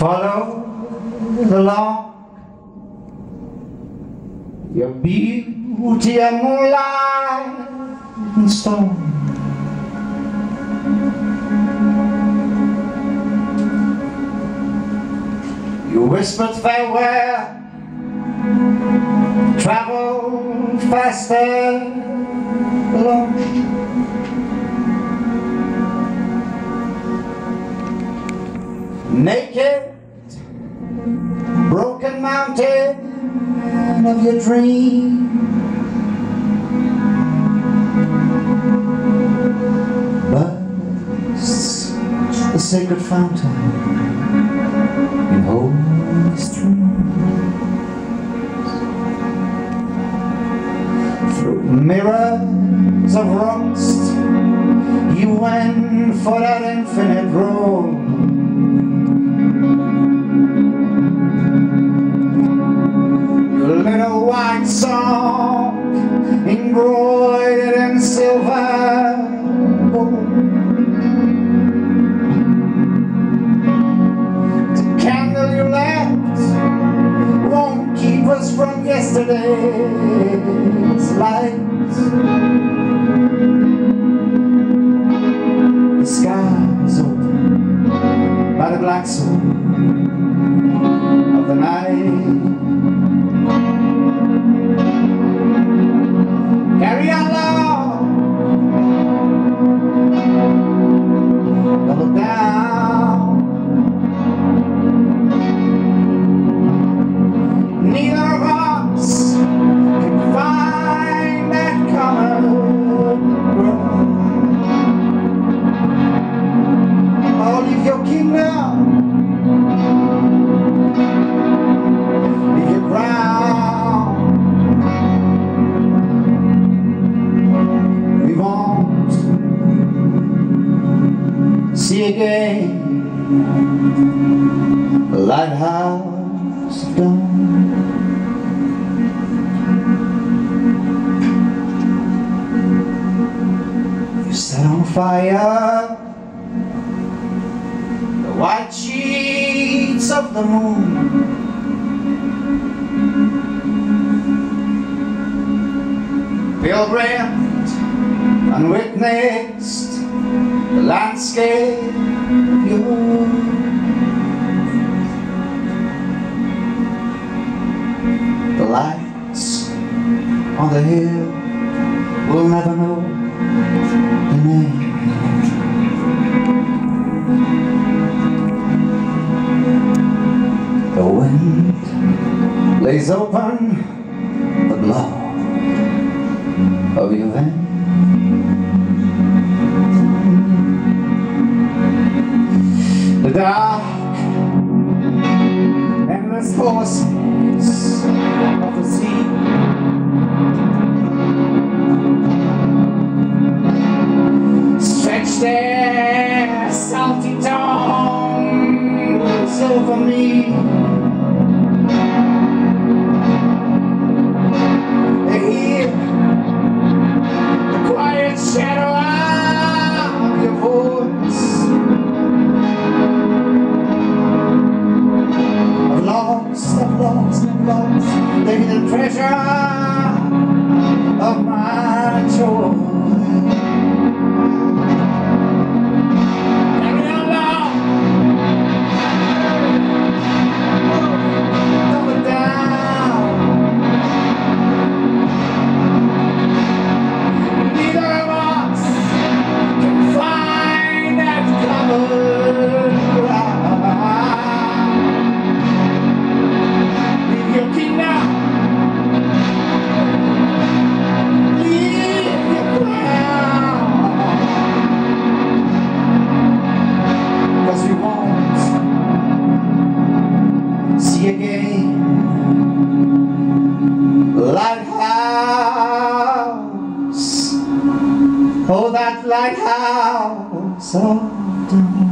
follow the law. Your beauty of moonlight and storm. You whispered farewell, travel faster alone. Naked, broken mountain of your dream. Bursts the sacred fountain in holy streams. Through mirrors of rust, you went for that infinite road. Little white sock embroidered in silver gold. The candle you left won't keep us from yesterday's light. The sky is open by the black soul of the night. Carry on, Lord. Don't look down. Neither of us can find that common ground. Oh, leave your kingdom, leave your ground. See again the lighthouse of dawn. You set on fire the white sheets of the moon. Pilgrimed, unwitnessed, the landscape of your the lights on the hill will never know the name. The wind lays open the blood of your veins. The dark, endless forces of the sea stretch their salty tongues over me. They hear the quiet shadow of your voice. I've lost, they the treasure of my joy. Carry on, Lord. Don't look down. Neither of us can find that common ground. Your kingdom, leave your crown, 'cause we won't see again lighthouse, oh that lighthouse of dawn.